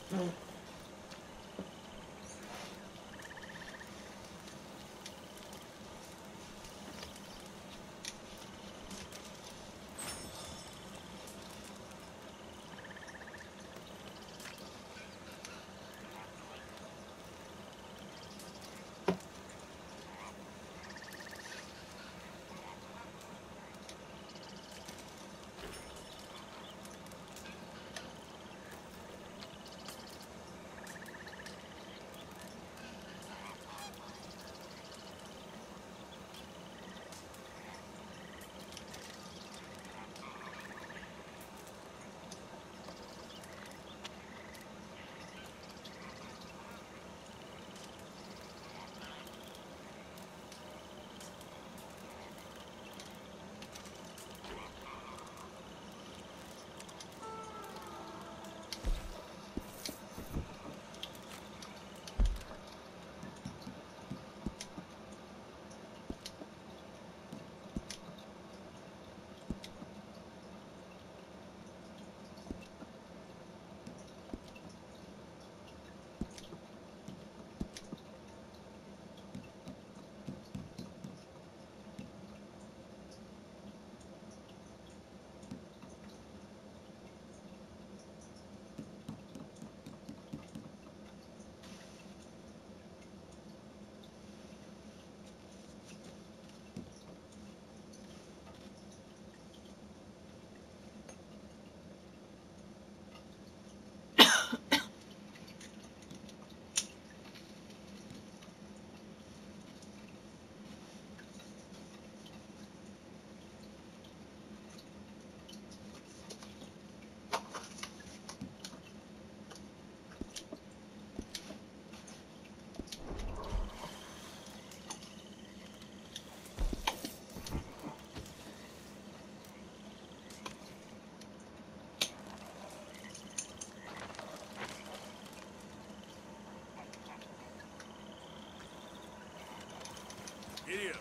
Idiot.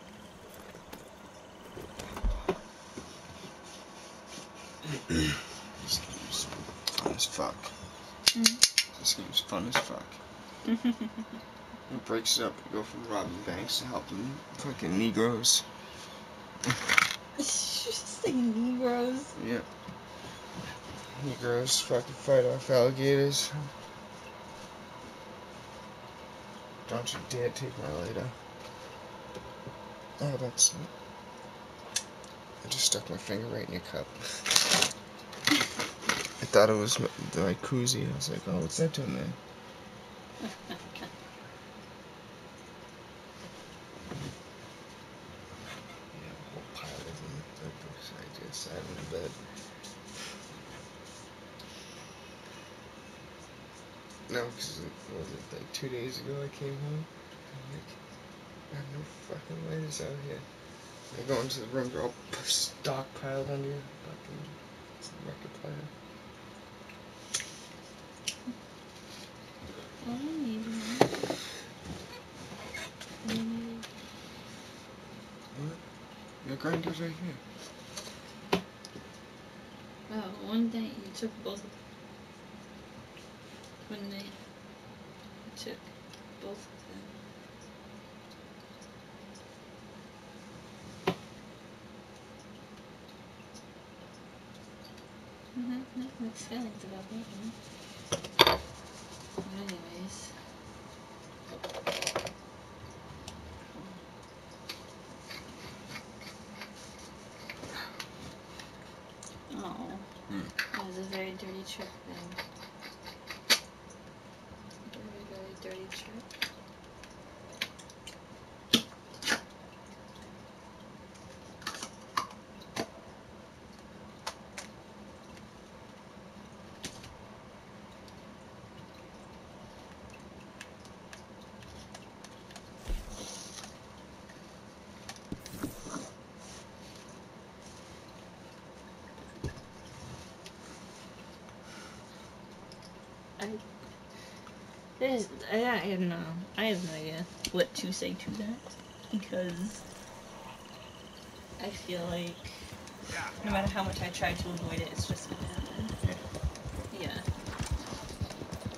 This game's fun as fuck. This game's fun as fuck. It breaks it up. We go from robbing banks to helping fucking Negroes. Just say Negroes. Yep. Negroes fucking fight off alligators. Don't you dare take my lighter. Oh, that's... I just stuck my finger right in your cup. I thought it was my koozie. I was like, oh, what's that doing there? Yeah, a whole pile of them. I just sat in the bed. No, because was it like 2 days ago I came home? I'm like, I have no fucking lighters out here. I go into the room, they're all stockpiled under your fucking record player. Oh, maybe. What? Your grinder's right here. Oh, one day you took both of them. One day you took both of them. I have mixed feelings about that one. But anyways. Oh. That was a very dirty trick then. Very, very dirty trick. I don't know. I have no idea what to say to that, because I feel like no matter how much I try to avoid it, it's just gonna happen. Yeah.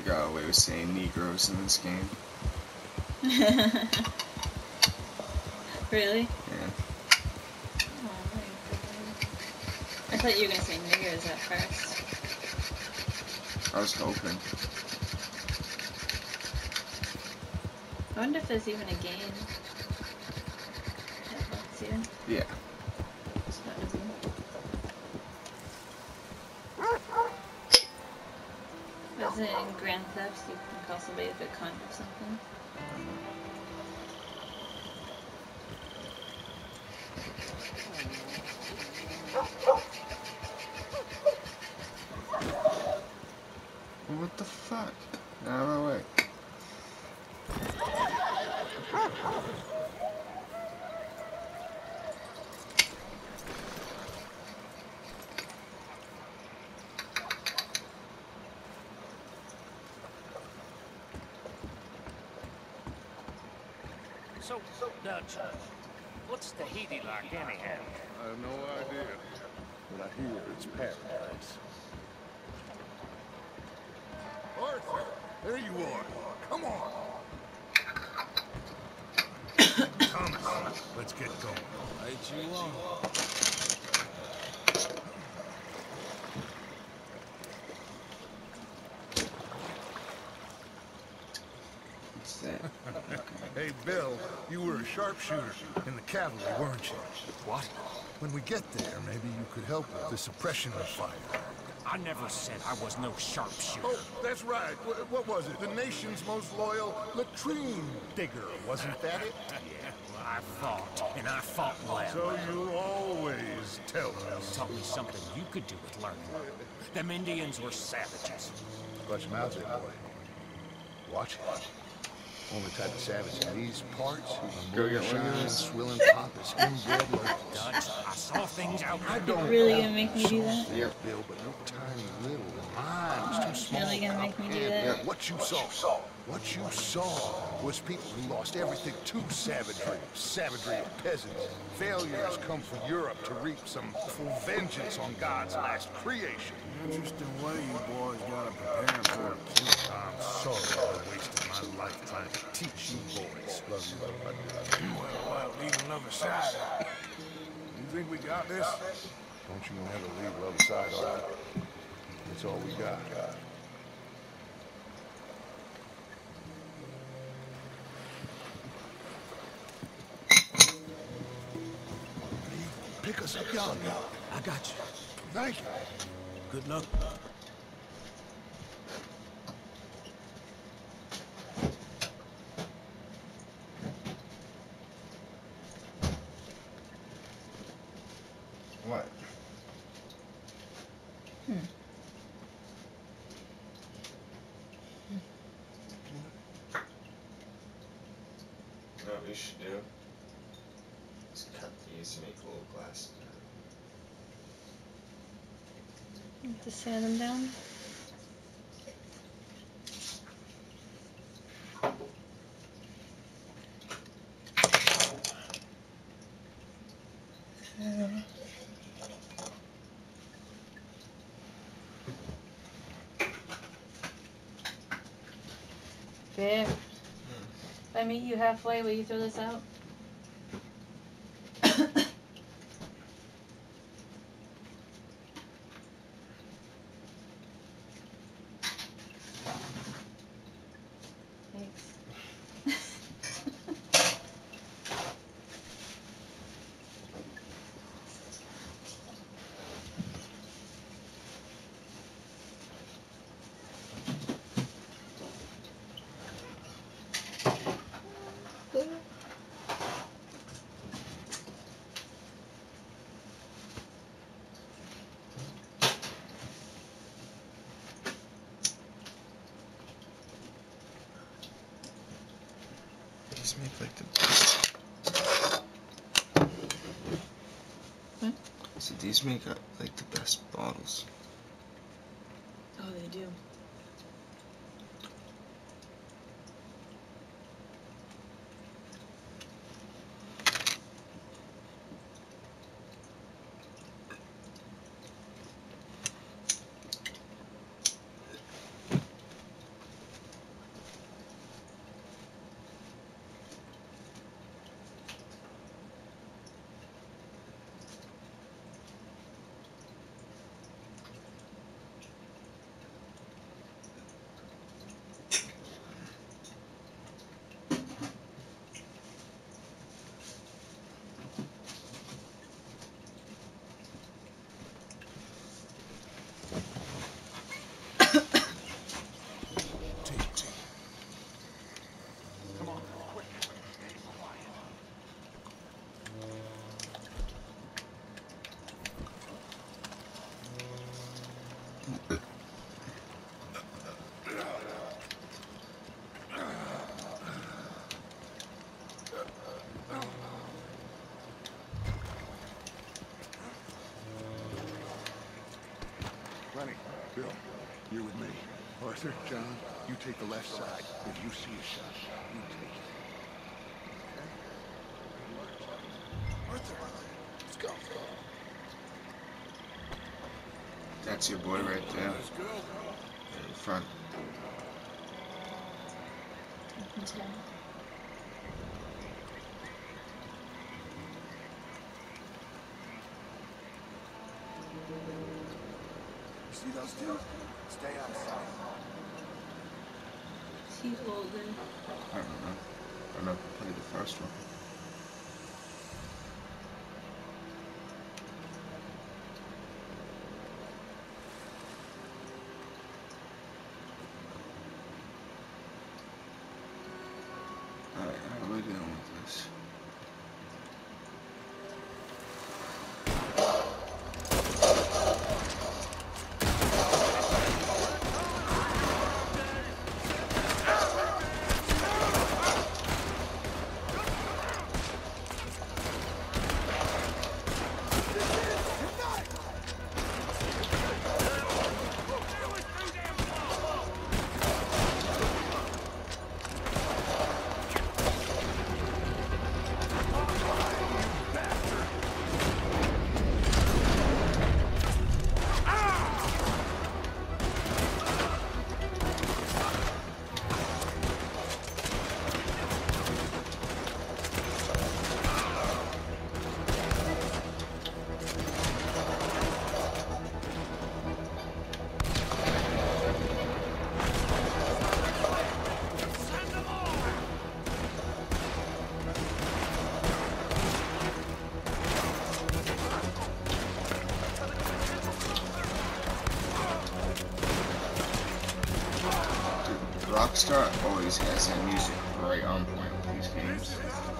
got away with saying Negroes in this game. Really? Yeah. Oh my god. I thought you were gonna say niggers at first. I was hoping. I wonder if there's even a game that lets you. Yeah. It's not as Was it in Grand Theft you can call somebody a big cunt or something? What the fuck? Out of my way. So, Dutch, what's Tahiti like anyhow? I have no idea, but I hear it's paradise. Arthur, there you are. Come on. Thomas, let's get going. Right you are. What's that? Hey, Bill, you were a sharpshooter in the cavalry, weren't you? What? When we get there, maybe you could help with the suppression of fire. I never said I was no sharpshooter. Oh, that's right. What was it? The nation's most loyal latrine digger, wasn't that it? Yeah, well, I fought, and I fought well. So you always tell us. Taught me something you could do with learning. Them Indians were savages. Watch your mouth there, boy. Watch it. Only type of savage in these parts who Go get one of moonshine, those. swilling poppers, inbred locals. Dutch, I saw things out I there. don't Really gonna make me do that? Yep. Bill, but no tiny little mine was too small. Really gonna make me do And that? What you saw was people who lost everything to savagery of peasants. Failures come from Europe to reap some full vengeance on God's last creation. Interesting way you boys gotta prepare for it. I'm sorry I wasted my life trying to teach you boys. Love you, love my Well, leave another side. You think we got this? Don't you never leave the other side, Arthur. That's all we got. Pick us up yonder. I got you. Thank you. Good luck. What? You know what we should do? Just cut these and make little glasses. To sand them down? Babe, if I meet you halfway, will you throw this out? Thanks. These make like the best. What? So these make like the best bottles. Oh, they do. with me. Arthur, John, you take the left side. If you see a shot, you take it. Okay? Arthur, let's go. That's your boy right there. Let's go. In front. Okay. You see those two? Stay out of sight. He's holding. I don't know. I never played the first one. Alright, how are we doing with this? Rockstar always has that music right on point with these games.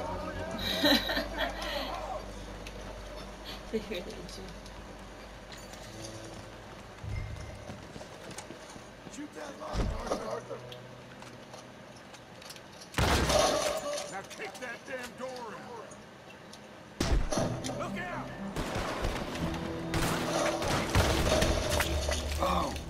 They really do. Shoot that lock, Arthur. Now kick that damn door in. Look out! Oh!